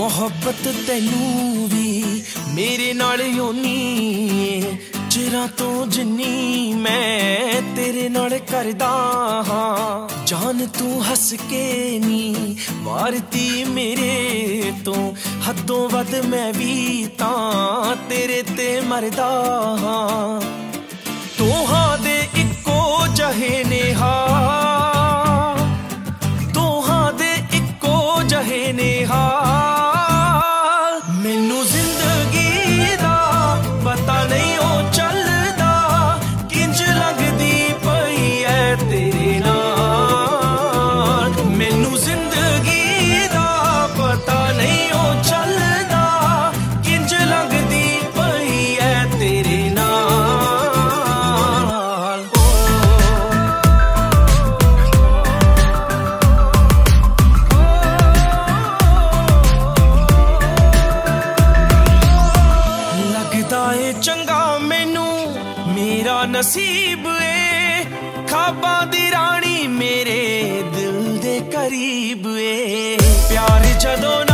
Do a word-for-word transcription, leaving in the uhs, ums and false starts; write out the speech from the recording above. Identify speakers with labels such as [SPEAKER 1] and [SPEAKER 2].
[SPEAKER 1] मोहब्बत तैनू भी मेरे नाल होनी चिरां तो जिन्नी मैं तेरे नाल करदा हां। जान तू हस के नी वारती मेरे तो हदों वध मैं भी तां तेरे ते मरदा हां। दोहां दे इक्को जहे ने हा दोहां दे इक्को जहे ने हा। मैनू जिंदगी दा पता नहीं ओ चलदा किंज लगदी पई है तेरे नाल। मैनू जिंदगी दा पता नहीं ओ चलदा किंज लगदी पई है तेरे नाल। लगदा ए चंगा मैनू मेरा नसीब ए खाबां दी रानी मेरे दिल दे करीब ए। प्यार जदों